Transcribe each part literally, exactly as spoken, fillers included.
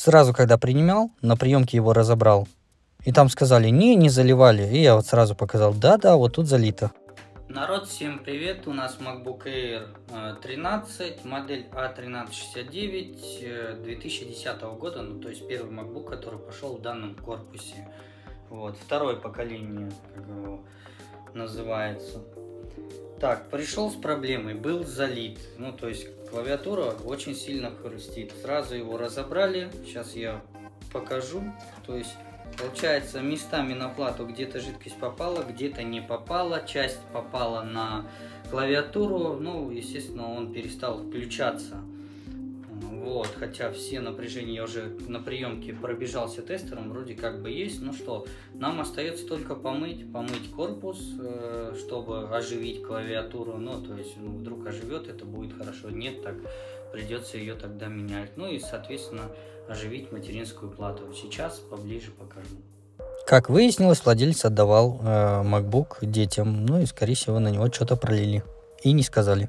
Сразу, когда принимал, на приемке его разобрал. И там сказали, не, не заливали. И я вот сразу показал, да-да, вот тут залито. Народ, всем привет! У нас MacBook Air тринадцать, модель А тринадцать шестьдесят девять две тысячи десятого года, ну то есть первый MacBook, который пошел в данном корпусе. Вот, второе поколение, как его называется. Так, пришел с проблемой, был залит, ну то есть клавиатура очень сильно хрустит. Сразу его разобрали, сейчас я покажу, то есть... Получается, местами на плату где-то жидкость попала, где-то не попала, часть попала на клавиатуру, ну, естественно, он перестал включаться. Вот, хотя все напряжения я уже на приемке пробежался тестером, вроде как бы есть. Ну что, нам остается только помыть, помыть корпус, чтобы оживить клавиатуру. Ну, то есть, ну, вдруг оживет, это будет хорошо. Нет, так придется ее тогда менять. Ну и, соответственно, оживить материнскую плату. Сейчас поближе покажу. Как выяснилось, владелец отдавал э, MacBook детям, ну и, скорее всего, на него что-то пролили. И не сказали.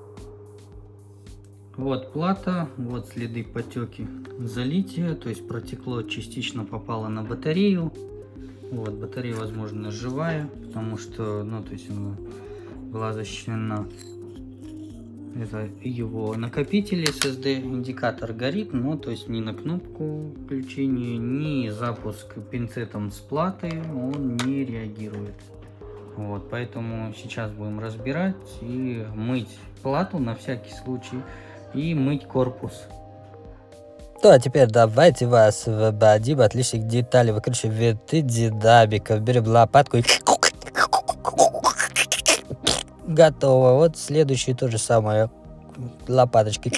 Вот плата, вот следы потеки залития, то есть протекло, частично попало на батарею. Вот, батарея, возможно, живая, потому что, ну, то есть она была защищена. Это его накопитель эс эс ди, индикатор горит, но то есть ни на кнопку включения, ни запуск пинцетом с платы он не реагирует. Вот, поэтому сейчас будем разбирать и мыть плату на всякий случай и мыть корпус. Ну, а теперь давайте вас вводим от лишних деталей, выкручиваем винты динамиков, берем лопатку и... Готово. Вот следующий то же самое. Лопаточкой.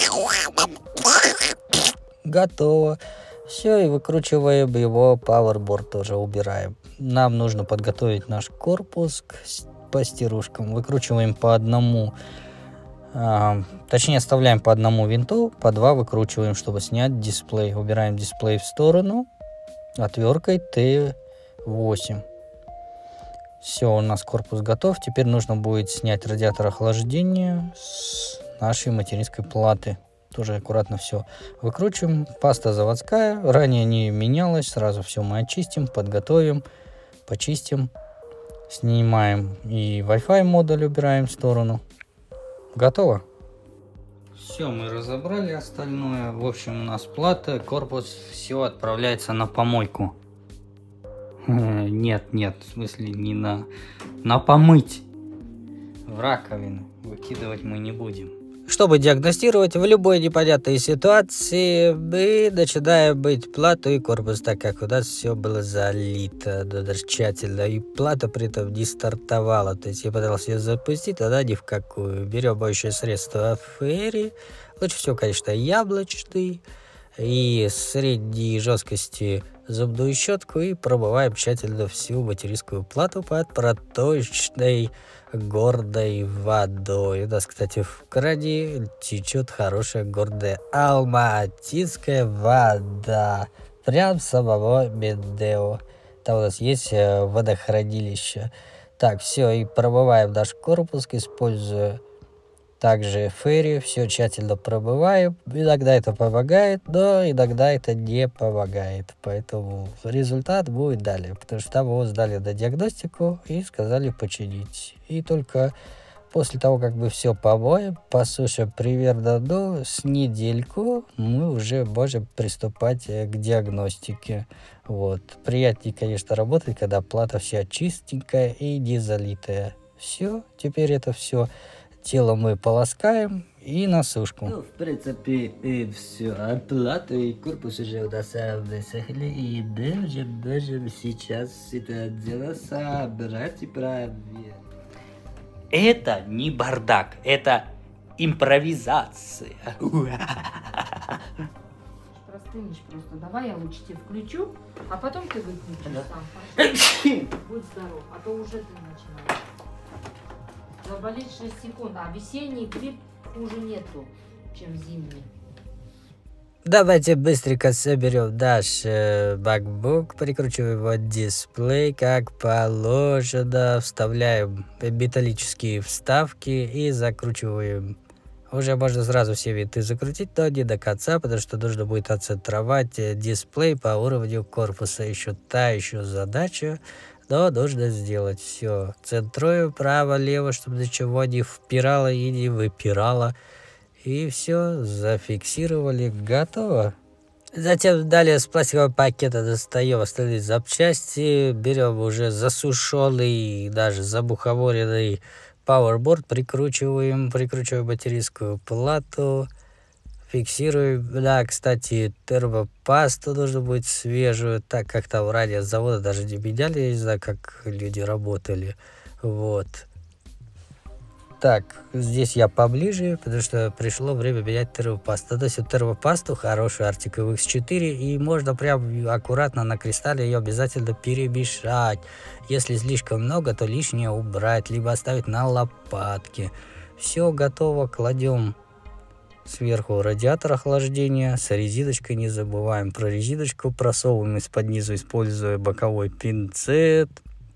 Готово. Все, и выкручиваем его, Powerboard тоже убираем. Нам нужно подготовить наш корпус к пастирушкам. Выкручиваем по одному, а, точнее оставляем по одному винту, по два выкручиваем, чтобы снять дисплей. Убираем дисплей в сторону отверткой тэ восемь. Все, у нас корпус готов. Теперь нужно будет снять радиатор охлаждения с нашей материнской платы. Тоже аккуратно все выкручиваем. Паста заводская, ранее не менялась. Сразу все мы очистим, подготовим, почистим. Снимаем и Wi-Fi модуль убираем в сторону. Готово. Все, мы разобрали остальное. В общем, у нас плата, корпус, все отправляется на помойку. Нет, нет, в смысле не на, на помыть. В раковину выкидывать мы не будем. Чтобы диагностировать в любой непонятной ситуации, мы начинаем мыть плату и корпус, так как у нас все было залито даже тщательно, и плата при этом не стартовала. То есть я пытался ее запустить, она ни в какую. Берем моющее средство Fairy, лучше всего, конечно, яблочный, и средней жесткости зубную щетку, и промываем тщательно всю материнскую плату под проточной гордой водой. У нас, кстати, в кране течет хорошая гордая алматинская вода. Прям самого Медео. Там у нас есть водохранилище. Так, все, и промываем наш корпус, используя также Fairy, все тщательно промываем. Иногда это помогает, но иногда это не помогает. Поэтому результат будет далее. Потому что там его сдали на диагностику и сказали починить. И только после того, как мы все помоем, посушим примерно, ну, с недельку, мы уже можем приступать к диагностике. Вот. Приятнее, конечно, работать, когда плата вся чистенькая и не залитая. Все, теперь это все тело мы полоскаем и на сушку. Ну, в принципе, и все. А плата и корпус уже у нас высохли, и мы уже можем сейчас это дело собрать и проверить. Это не бардак, это импровизация. Простынешь просто. Давай я лучше тебе включу, а потом ты выключишь сам. Будь здоров, а то уже ты начинаешь. Заболеть шесть секунд, а весенний грипп хуже нету, чем зимний. Давайте быстренько соберем наш э, MacBook, прикручиваем его дисплей как положено, вставляем металлические вставки и закручиваем Уже можно сразу все винты закрутить, но не до конца, потому что нужно будет отцентровать дисплей по уровню корпуса. Еще та еще задача, но нужно сделать все. Центрую право-лево, чтобы ничего не впирало и не выпирало. И все, зафиксировали, готово. Затем далее с пластикового пакета достаем остальные запчасти, берем уже засушенный, даже забуховоренный пауэрборд, прикручиваем, прикручиваем батарейскую плату, фиксируем. Да, кстати, термопасту нужно будет свежую, так как там ранее с завода даже не меняли, я не знаю, как люди работали. Вот. Так, здесь я поближе, потому что пришло время менять термопасту. Наносим термопасту, хорошую Arctic эф икс четыре, и можно прям аккуратно на кристалле ее обязательно перемешать. Если слишком много, то лишнее убрать, либо оставить на лопатке. Все готово, кладем сверху радиатор охлаждения, с резиночкой не забываем про резиночку, просовываем из-под низу, используя боковой пинцет.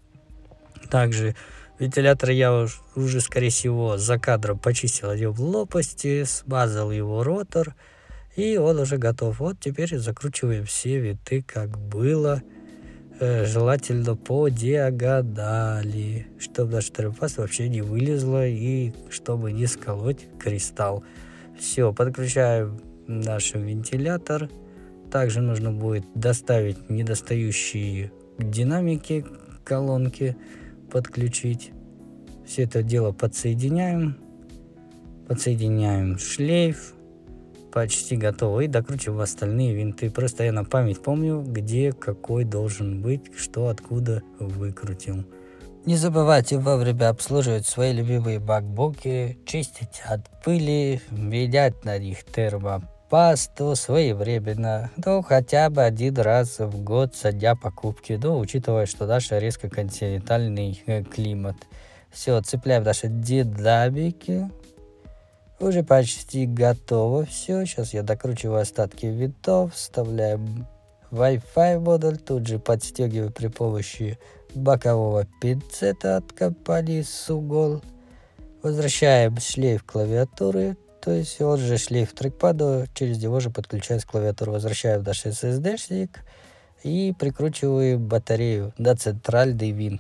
Также вентилятор я уж, уже, скорее всего, за кадром почистил его в лопасти, смазал его ротор, и он уже готов. Вот теперь закручиваем все винты, как было, э, желательно по диагонали, чтобы наша термопаста вообще не вылезла и чтобы не сколоть кристалл. Все, подключаем наш вентилятор. Также нужно будет доставить недостающие динамики, колонки, подключить. Все это дело подсоединяем. Подсоединяем шлейф. Почти готово. И докручиваем остальные винты. Просто я на память помню, где какой должен быть, что откуда выкрутил. Не забывайте вовремя обслуживать свои любимые макбуки, чистить от пыли, менять на них термопасту своевременно, ну хотя бы один раз в год со дня покупки, ну учитывая, что наш резко континентальный климат. Все, цепляем наши динамики. Уже почти готово все. Сейчас я докручиваю остатки винтов, вставляем Wi-Fi модуль, тут же подстегиваю при помощи бокового пинцета от компании Sugol. Возвращаем шлейф клавиатуры, то есть он же шлейф трекпада, через него же подключается клавиатура. Возвращаем наш эс эс ди-шник и прикручиваем батарею на центральный вин.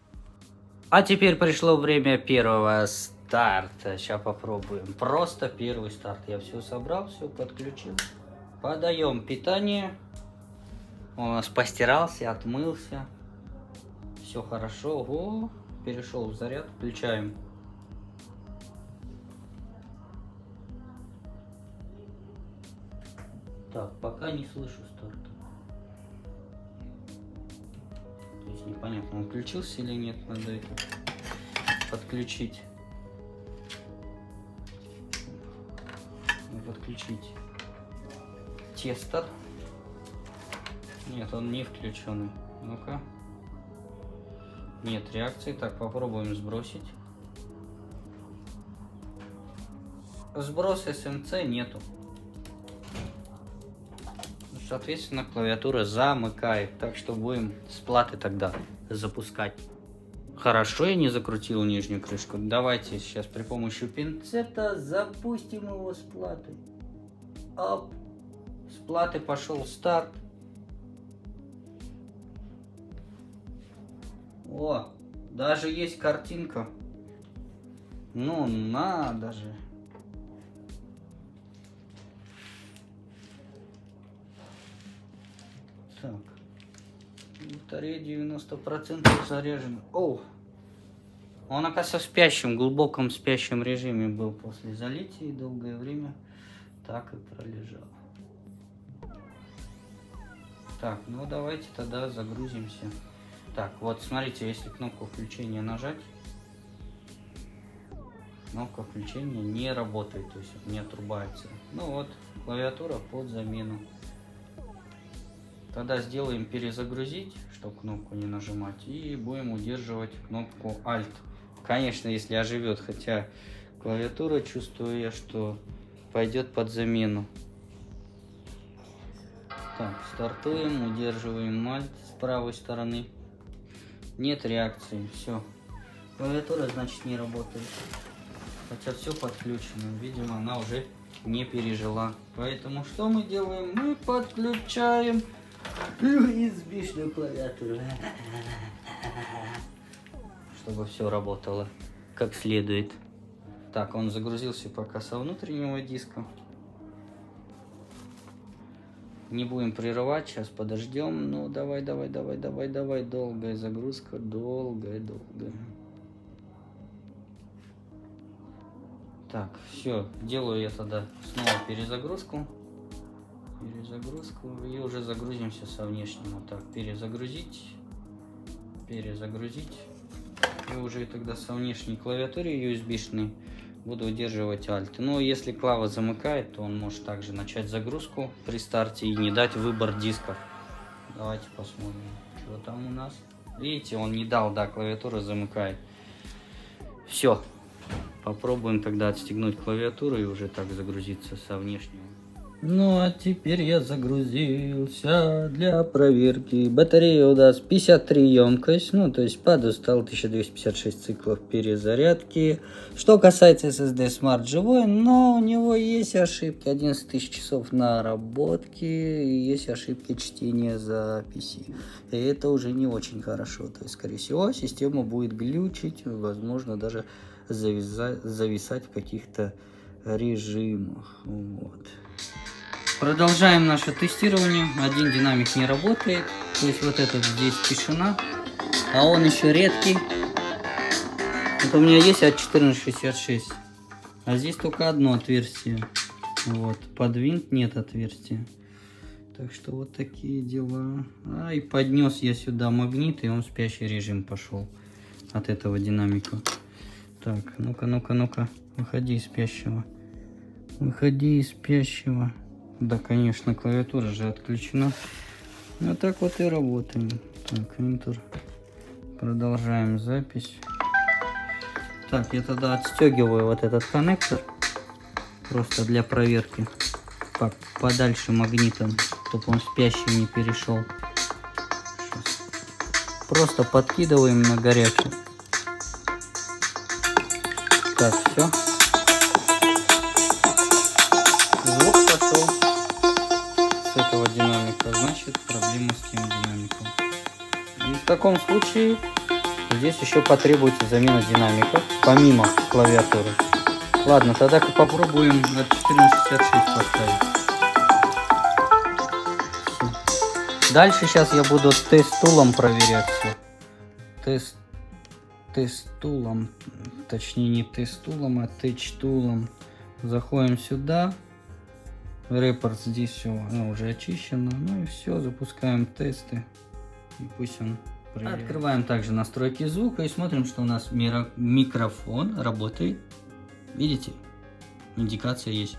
А теперь пришло время первого старта. Сейчас попробуем. Просто первый старт. Я все собрал, все подключил. Подаем питание. Он у нас постирался, отмылся. Все хорошо. О, перешел в заряд. Включаем. Так, пока не слышу старта. То есть непонятно, он включился или нет. Надо это подключить. Подключить тестер. Нет, он не включенный. Ну-ка. Нет реакции. Так, попробуем сбросить. Сброс эс эм си нету. Соответственно, клавиатура замыкает. Так что будем с платы тогда запускать. Хорошо, я не закрутил нижнюю крышку. Давайте сейчас при помощи пинцета запустим его с платы. Оп. С платы пошел старт. О, даже есть картинка. Ну, надо же. Так. Батарея девяносто процентов заряжена. О! Он, оказывается, в спящем, глубоком спящем режиме был после залития и долгое время так и пролежал. Так, ну давайте тогда загрузимся. Так, вот смотрите, если кнопку включения нажать, кнопка включения не работает, то есть не отрубается. Ну вот, клавиатура под замену. Тогда сделаем перезагрузить, чтобы кнопку не нажимать, и будем удерживать кнопку Alt. Конечно, если оживет, хотя клавиатура, чувствую я, что пойдет под замену. Так, стартуем, удерживаем Alt с правой стороны. Нет реакции, все. Клавиатура, значит, не работает. Так, ну давайте тогда загрузимся. Так, вот смотрите, если кнопку включения нажать, кнопка включения не работает, то есть не отрубается. Ну вот, клавиатура под замену. Тогда сделаем перезагрузить, чтобы кнопку не нажимать, и будем удерживать кнопку Alt. Конечно, если оживет, хотя клавиатура, чувствую я, что пойдет под замену. Так, стартуем, удерживаем Alt с правой стороны. Нет реакции, все. Клавиатура, значит, не работает. Хотя все подключено. Видимо, она уже не пережила. Поэтому что мы делаем? Мы подключаем избишную клавиатуру. Чтобы все работало как следует. Так, он загрузился пока со внутреннего диска. Не будем прерывать, сейчас подождем. Ну, давай, давай, давай, давай, давай. Долгая загрузка, долгая, долгая. Так, все, делаю я тогда снова перезагрузку. Перезагрузку. И уже загрузимся со внешнего. Так, перезагрузить. Перезагрузить. И уже тогда со внешней клавиатуры ю эс би-шной буду удерживать Alt. Но если клава замыкает, то он может также начать загрузку при старте и не дать выбор дисков. Давайте посмотрим, что там у нас. Видите, он не дал, да, клавиатура замыкает. Все. Попробуем тогда отстегнуть клавиатуру и уже так загрузиться со внешнего. Ну а теперь я загрузился для проверки. Батарея у нас пятьдесят три емкость, ну то есть пад устал тысяча двести пятьдесят шесть циклов перезарядки. Что касается эс эс ди Smart живой, но у него есть ошибки, одиннадцать тысяч часов наработки, и есть ошибки чтения записи. И это уже не очень хорошо, то есть скорее всего система будет глючить, возможно даже завязать, зависать в каких-то режимах. Вот. Продолжаем наше тестирование. Один динамик не работает. То есть вот этот здесь тишина. А он еще редкий. Вот у меня есть а четырнадцать шестьдесят шесть. А здесь только одно отверстие. Вот. Под винт нет отверстия. Так что вот такие дела. А, и поднес я сюда магнит, и он в спящий режим пошел от этого динамика. Так, ну-ка, ну-ка, ну-ка. Выходи из спящего. Выходи из спящего. Да, конечно, клавиатура же отключена. Вот так вот и работаем. Так, Enter. Продолжаем запись. Так, я тогда отстегиваю вот этот коннектор. Просто для проверки. Так, подальше магнитом, чтобы он спящий не перешел. Сейчас. Просто подкидываем на горячий. Так, все. Звук пошел с этого динамика, значит проблема с тем динамиком. И в таком случае здесь еще потребуется замена динамиков, помимо клавиатуры. Ладно, тогда попробуем от четырнадцать шестьдесят шесть поставить. Все. Дальше сейчас я буду тест-тулом проверять все. Тест, тест-тулом, точнее не тест-тулом, а теч-тулом. Заходим сюда. Репорт здесь все, ну, уже очищено. Ну и все, запускаем тесты. И пусть он проверяет. Открываем также настройки звука и смотрим, что у нас микрофон работает. Видите? Индикация есть.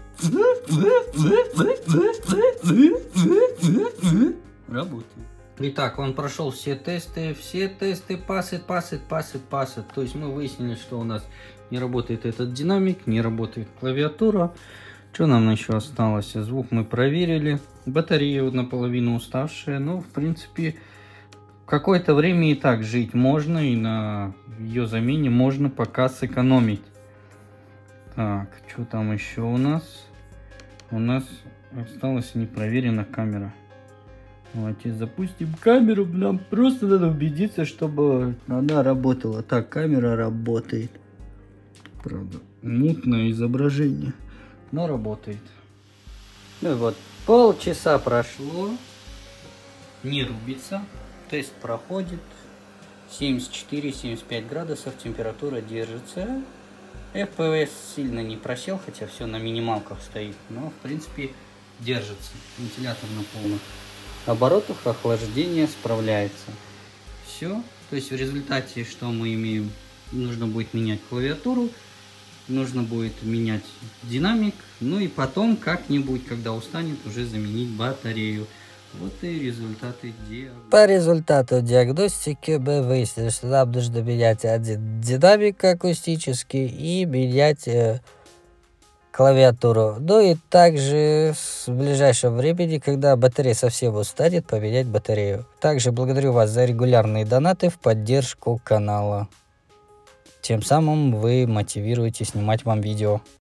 Работает. Итак, он прошел все тесты, все тесты, пасет, пасет, пасет, пасет. То есть мы выяснили, что у нас не работает этот динамик, не работает клавиатура. Что нам еще осталось? Звук мы проверили. Батарея наполовину уставшая. Но, в принципе, какое-то время и так жить можно. И на ее замене можно пока сэкономить. Так, что там еще у нас? У нас осталась непроверена камера. Давайте запустим камеру. Нам просто надо убедиться, чтобы она работала. Так, камера работает. Правда, мутное изображение. Но работает. Ну и вот, полчаса прошло. Не рубится. Тест проходит. семьдесят четыре — семьдесят пять градусов. Температура держится. эф пи эс сильно не просел, хотя все на минималках стоит. Но, в принципе, держится. Вентилятор на полных оборотах. Охлаждение справляется. Все. То есть в результате, что мы имеем? Нужно будет менять клавиатуру. Нужно будет менять динамик, ну и потом как-нибудь, когда устанет, уже заменить батарею. Вот и результаты диагностики. По результату диагностики мы выяснили, что нам нужно менять один динамик акустический и менять э, клавиатуру. Ну и также в ближайшем времени, когда батарея совсем устанет, поменять батарею. Также благодарю вас за регулярные донаты в поддержку канала. Тем самым вы мотивируете снимать вам видео.